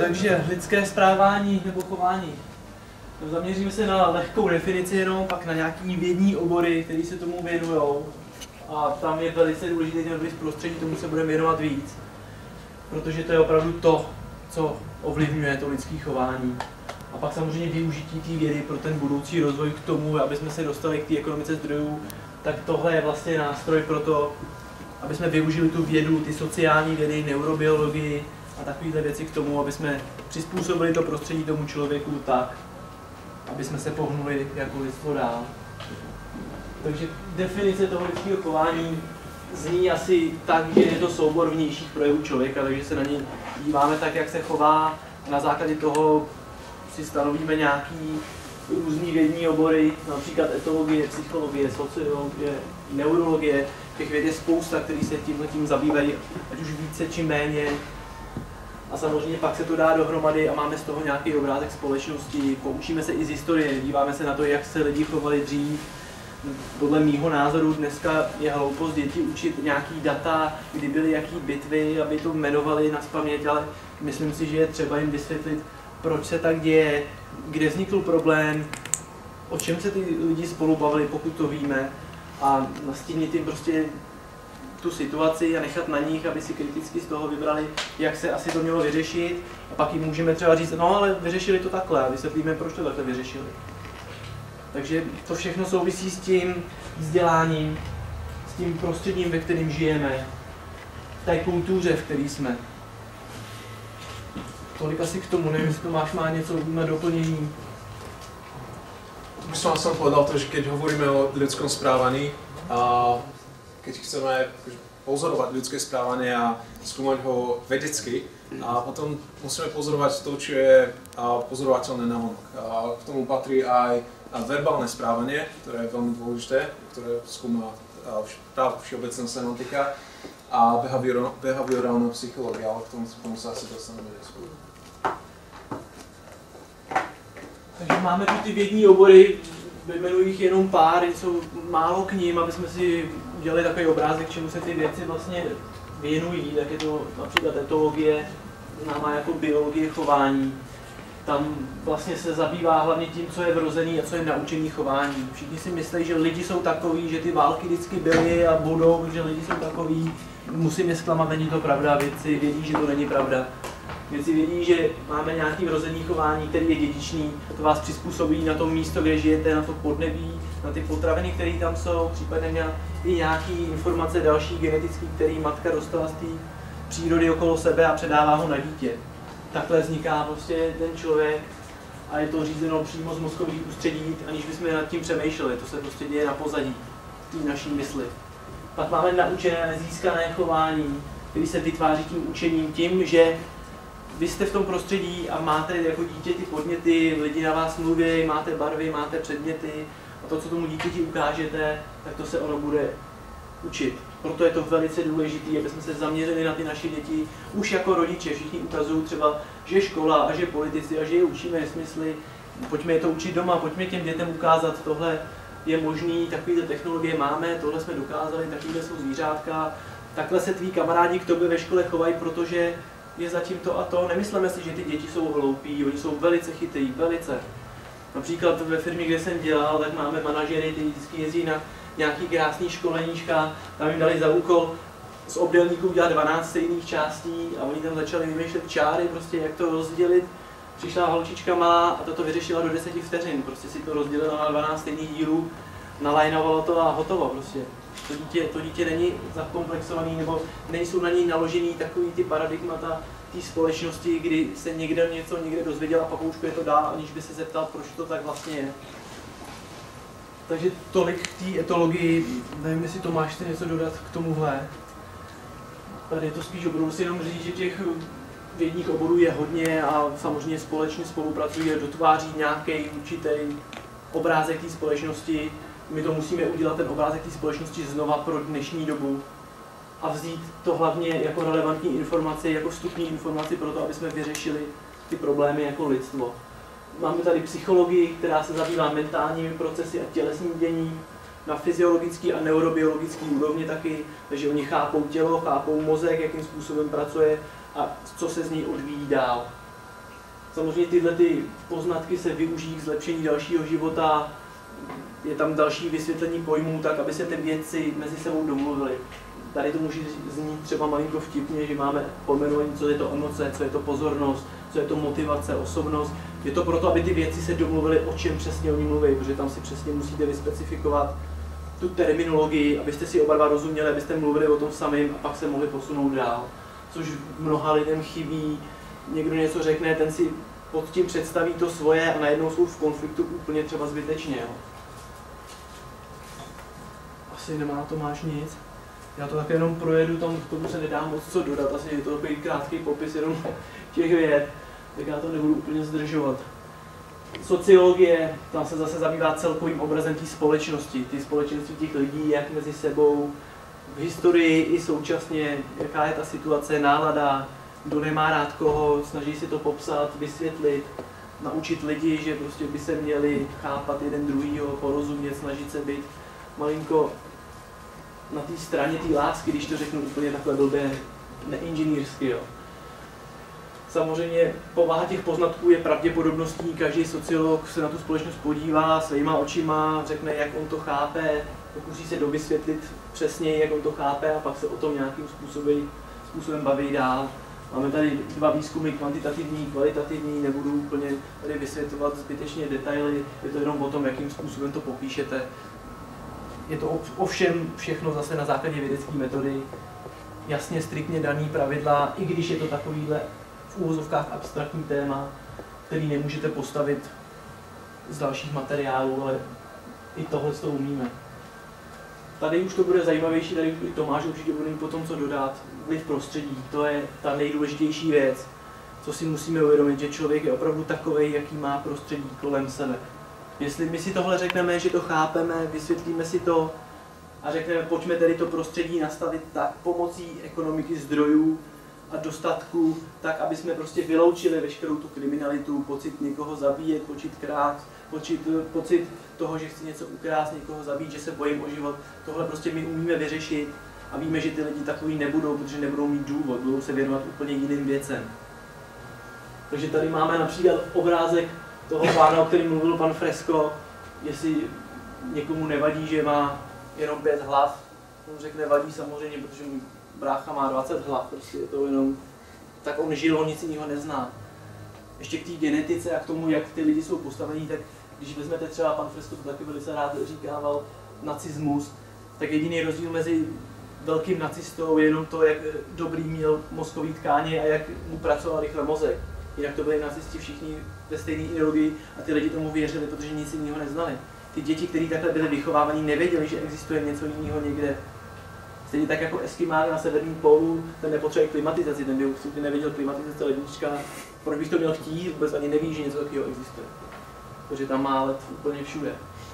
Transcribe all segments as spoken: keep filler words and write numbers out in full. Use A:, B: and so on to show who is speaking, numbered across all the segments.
A: Takže lidské správání nebo chování. Zaměříme se na lehkou definici jenom, pak na nějaký vědní obory, které se tomu věnují. A tam je velice důležité ten vliv prostředí, tomu se budeme věnovat víc. Protože to je opravdu to, co ovlivňuje to lidské chování. A pak samozřejmě využití té vědy pro ten budoucí rozvoj k tomu, aby jsme se dostali k té ekonomice zdrojů, tak tohle je vlastně nástroj pro to, aby jsme využili tu vědu, ty sociální vědy, neurobiologii a takovéhle věci k tomu, aby jsme přizpůsobili to prostředí tomu člověku tak, aby jsme se pohnuli jako lidstvo dál. Takže definice toho lidského chování zní asi tak, že je to soubor vnějších projevů člověka, takže se na něj díváme tak, jak se chová a na základě toho si stanovíme nějaký různý vědní obory, například etologie, psychologie, sociologie, neurologie. Těch věd je spousta, který se tímhle tím zabývají, ať už více či méně. A samozřejmě pak se to dá dohromady a máme z toho nějaký obrázek společnosti. Poučíme se i z historie, díváme se na to, jak se lidi chovali dřív. Podle mýho názoru dneska je hloupost děti učit nějaký data, kdy byly jaký bitvy, aby to jmenovali nazpaměť, ale myslím si, že je třeba jim vysvětlit, proč se tak děje, kde vznikl problém, o čem se ty lidi spolu bavili, pokud to víme, a nastínit jim prostě tu situaci a nechat na nich, aby si kriticky z toho vybrali, jak se asi to mělo vyřešit, a pak jim můžeme třeba říct, no ale vyřešili to takhle a vysvětlíme, proč to takhle vyřešili. Takže to všechno souvisí s tím vzděláním, s tím prostředím, ve kterém žijeme, v té kultuře, v které jsme. Tolik asi k tomu, nevím, jestli Tomáš má něco na doplnění.
B: By som som povedal to, že keď hovoríme o ľudskom správaní a keď chceme pozorovať ľudské správanie a skúmať ho vedecky, a potom musíme pozorovať to, čo je pozorovateľné navonok. A k tomu patrí aj verbálne správanie, ktoré je veľmi dôležité, ktoré skúma práve všeobecná semantika a behaviorálna psychológia, ale k tomu, k tomu sa asi dostaneme neskôr.
A: Takže máme tu ty vědní obory, vyjmenuji jich jenom pár, jsou málo k ním, aby jsme si udělali takový obrázek, čemu se ty věci vlastně věnují. Tak je to například etologie, známá jako biologie chování. Tam vlastně se zabývá hlavně tím, co je vrozený a co je naučený chování. Všichni si myslí, že lidi jsou takový, že ty války vždycky byly a budou, že lidi jsou takový. Musím je zklamat, není to pravda, věci vědí, že to není pravda. Věci vědí, že máme nějaké vrozené chování, které je dědičný, to vás přizpůsobí na to místo, kde žijete, na to podnebí, na ty potraviny, které tam jsou, případně i nějaké informace další genetické, které matka dostala z té přírody okolo sebe a předává ho na dítě. Takhle vzniká prostě ten člověk a je to řízeno přímo z mozkových ústředí, aniž bychom nad tím přemýšleli, to se prostě děje na pozadí té naší mysli. Pak máme naučené, získané chování, které se vytváří tím učením, tím, že vy jste v tom prostředí a máte jako dítě ty podněty, lidi na vás mluví, máte barvy, máte předměty a to, co tomu dítěti ukážete, tak to se ono bude učit. Proto je to velice důležité, aby jsme se zaměřili na ty naše děti už jako rodiče. Všichni ukazují třeba, že škola a že politici a že je učíme smysly. Pojďme je to učit doma, pojďme těm dětem ukázat, tohle je možný, takovéhle technologie máme, tohle jsme dokázali, takovéhle jsou zvířátka. Takhle se tví kamarádi k tobě ve škole chovají, protože je zatím to a to. Nemyslíme si, že ty děti jsou hloupí, oni jsou velice chytrý, velice. Například ve firmě, kde jsem dělal, tak máme manažery, kteří vždycky jezdí na nějaký krásný školeníčka, tam jim dali za úkol z obdélníků udělat dvanáct stejných částí a oni tam začali vymýšlet čáry, prostě jak to rozdělit. Přišla holčička malá a toto vyřešila do deseti vteřin, prostě si to rozdělila na dvanáct stejných dílů, nalajnovalo to a hotovo prostě. To dítě, to dítě není zakomplexovaný, nebo nejsou na něj naložený takový ty paradigmata té společnosti, kdy se někde něco někde dozvěděl a papouškuje to dál, aniž by se zeptal, proč to tak vlastně je. Takže tolik k té etologii, nevím, jestli Tomáš chce něco dodat k tomuhle. Tady je to spíš opravdu si jenom říct, že těch vědních oborů je hodně a samozřejmě společně spolupracují a dotváří nějaký určitý obrázek té společnosti. My to musíme udělat, ten obrázek té společnosti znova pro dnešní dobu a vzít to hlavně jako relevantní informaci, jako vstupní informaci pro to, aby jsme vyřešili ty problémy jako lidstvo. Máme tady psychologii, která se zabývá mentálními procesy a tělesným děním, na fyziologický a neurobiologický úrovni taky, takže oni chápou tělo, chápou mozek, jakým způsobem pracuje a co se z něj odvíjí dál. Samozřejmě tyhle ty poznatky se využijí k zlepšení dalšího života, je tam další vysvětlení pojmů, tak aby se ty věci mezi sebou domluvily. Tady to může znít třeba malinko vtipně, že máme pojmenování, co je to emoce, co je to pozornost, co je to motivace, osobnost. Je to proto, aby ty věci se domluvily, o čem přesně oni mluví, protože tam si přesně musíte vyspecifikovat tu terminologii, abyste si oba dva rozuměli, abyste mluvili o tom samém a pak se mohli posunout dál. Což mnoha lidem chybí. Někdo něco řekne, ten si pod tím představí to svoje a najednou jsou v konfliktu úplně třeba zbytečně. Jo. Asi nemá Tomáš nic. Já to také jenom projedu, tam k tomu se nedá moc co dodat, asi je to takový krátký popis jenom těch věd, tak já to nebudu úplně zdržovat. Sociologie, tam se zase zabývá celkovým obrazem té společnosti, ty společenství těch lidí, jak mezi sebou, v historii i současně, jaká je ta situace, nálada, kdo nemá rád koho, snaží si to popsat, vysvětlit, naučit lidi, že prostě by se měli chápat jeden druhýho, porozumět, snažit se být malinko na té straně té lásky, když to řeknu úplně takhle blbě, neinženýrsky. Jo. Samozřejmě povaha těch poznatků je pravděpodobnostní, každý sociolog se na tu společnost podívá svýma očima, řekne, jak on to chápe, pokusí se dovysvětlit přesně, jak on to chápe a pak se o tom nějakým způsobem, způsobem baví dál. Máme tady dva výzkumy, kvantitativní, kvalitativní, nebudu úplně tady vysvětlovat zbytečně detaily, je to jenom o tom, jakým způsobem to popíšete. Je to ovšem všechno zase na základě vědecké metody, jasně striktně daný pravidla, i když je to takovýhle v úvozovkách abstraktní téma, který nemůžete postavit z dalších materiálů, ale i tohle to umíme. Tady už to bude zajímavější, tady i Tomáš určitě bude mít potom co dodat. Vliv prostředí, to je ta nejdůležitější věc, co si musíme uvědomit, že člověk je opravdu takovej, jaký má prostředí kolem sebe. Jestli my si tohle řekneme, že to chápeme, vysvětlíme si to a řekneme, pojďme tedy to prostředí nastavit tak pomocí ekonomiky zdrojů a dostatku, tak, aby jsme prostě vyloučili veškerou tu kriminalitu, pocit někoho zabíjet, pocit krát, pocit, pocit toho, že chci něco ukrást, někoho zabít, že se bojím o život. Tohle prostě my umíme vyřešit a víme, že ty lidi takový nebudou, protože nebudou mít důvod, budou se věnovat úplně jiným věcem. Takže tady máme například obrázek toho pána, o kterém mluvil pan Fresco, jestli někomu nevadí, že má jenom pět hlav, on řekne vadí samozřejmě, protože můj brácha má dvacet hlav, prostě je to jenom, tak on žil, on nic jiného nezná. Ještě k té genetice a k tomu, jak ty lidi jsou postavení, tak když vezmete třeba, pan Fresco to taky velice rád říkával, nacismus, tak jediný rozdíl mezi velkým nacistou je jenom to, jak dobrý měl mozkový tkáně a jak mu pracoval rychle mozek. Jinak to byli nacisti všichni ve stejné ideologii a ty lidi tomu věřili, protože nic jiného neznali. Ty děti, které takhle byly vychovávaní, nevěděli, že existuje něco jiného někde. Stejně tak jako Eskimák na severním pólu, ten nepotřebuje klimatizaci, ten by určitě nevěděl klimatizace lednička. Proč bych to měl chtít, vůbec ani neví, že něco takového existuje. Protože tam má led úplně všude.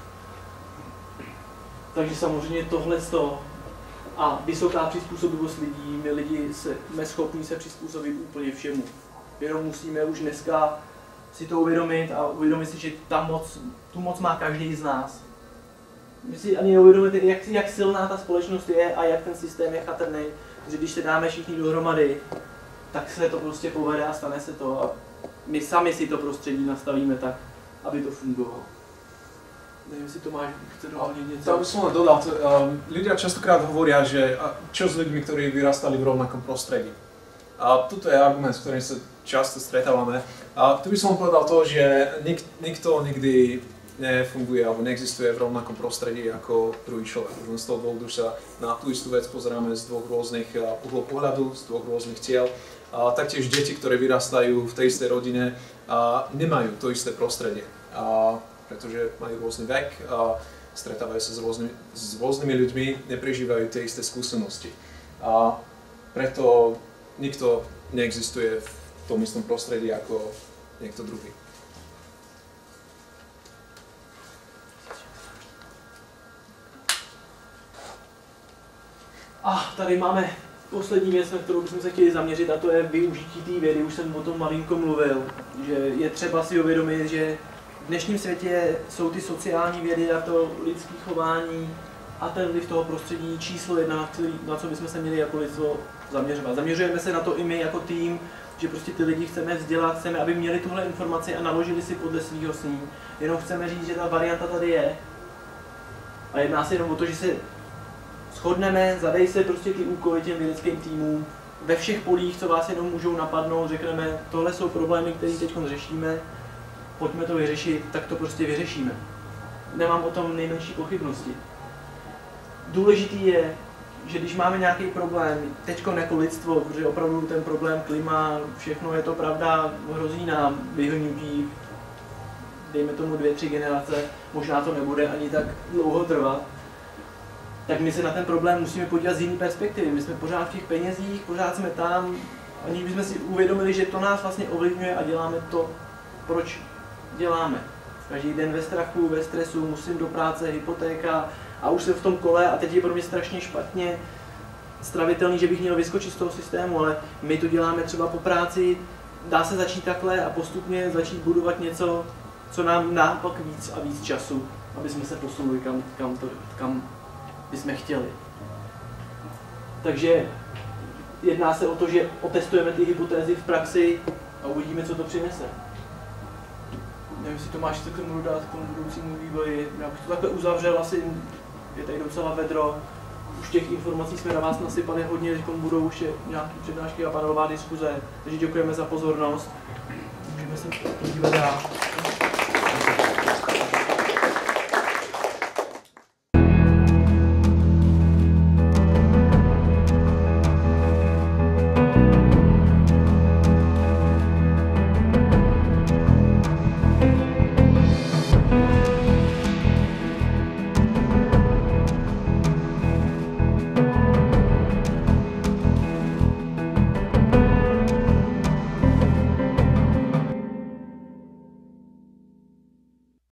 A: Takže samozřejmě tohle to a vysoká přizpůsobivost lidí, my lidi se, jsme schopni se přizpůsobit úplně všemu. Jenom musíme už dneska si to uvědomit a uvědomit si, že ta moc, tu moc má každý z nás. My si ani neuvědomíte, jak, jak silná ta společnost je a jak ten systém je chatrný, že když se dáme všichni dohromady, tak se to prostě povede a stane se to a my sami si to prostředí nastavíme tak, aby to fungovalo. Nevím, jestli Tomáš chce dohodnit něco.
B: To by som len dodal, um, ľudia častokrát hovoria, že čo s ľuďmi, ktorí vyrastali v rovnakom prostredí. A toto je argument, s ktorým sa často stretávame. A tu by som povedal to, že nik, nikto nikdy nefunguje alebo neexistuje v rovnakom prostredí ako druhý človek. Už z toho dôvodu sa na tú istú vec pozeráme z dvoch rôznych uhlov pohľadu, z dvoch rôznych cieľ. A taktiež deti, ktoré vyrastajú v tej istej rodine, a nemajú to isté prostredie. A pretože majú rôzny vek, a stretávajú sa s rôznymi, s rôznymi ľuďmi, neprežívajú tie isté skúsenosti. A preto nikto neexistuje v tom istom prostredí ako niekto druhý.
A: A tady máme poslední věc, na kterou bychom se chtěli zaměřit, a to je využití té vědy. Už jsem o tom malinko mluvil, že je třeba si uvědomit, že v dnešním světě jsou ty sociální vědy a to lidské chování a ten vliv toho prostředí číslo jedna, na, který, na co bychom se měli jako lidstvo zaměřovat. Zaměřujeme se na to i my jako tým, že prostě ty lidi chceme vzdělat, chceme, aby měli tuhle informaci a naložili si podle svýho sní. Jenom chceme říct, že ta varianta tady je. A jedná se jenom o to, že se shodneme, zadej se prostě ty úkoly těm vědeckým týmům, ve všech polích, co vás jenom můžou napadnout, řekneme, tohle jsou problémy, které teď řešíme, pojďme to vyřešit, tak to prostě vyřešíme. Nemám o tom nejmenší pochybnosti. Důležitý je, že když máme nějaký problém, teďko jako lidstvo, protože opravdu ten problém klima, všechno je to pravda, hrozí nám vyhnutí, dejme tomu dvě, tři generace, možná to nebude ani tak dlouho trvat, tak my se na ten problém musíme podívat z jiné perspektivy. My jsme pořád v těch penězích, pořád jsme tam, aniž bychom si uvědomili, že to nás vlastně ovlivňuje a děláme to, proč děláme. Každý den ve strachu, ve stresu, musím do práce, hypotéka a už jsem v tom kole a teď je pro mě strašně špatně stravitelný, že bych měl vyskočit z toho systému, ale my to děláme třeba po práci, dá se začít takhle a postupně začít budovat něco, co nám dá pak víc a víc času, aby jsme se posunuli kam, kam, to, kam bychom chtěli. Takže jedná se o to, že otestujeme ty hypotézy v praxi a uvidíme, co to přinese. Nevím, jestli to máš co k tomu dodat, k tomu budoucímu vývoji. Já bych to takhle uzavřel, asi je tady docela vedro. Už těch informací jsme na vás nasypali hodně, teď budou už nějaké přednášky a panelová diskuze. Takže děkujeme za pozornost. Můžeme se podívat dál.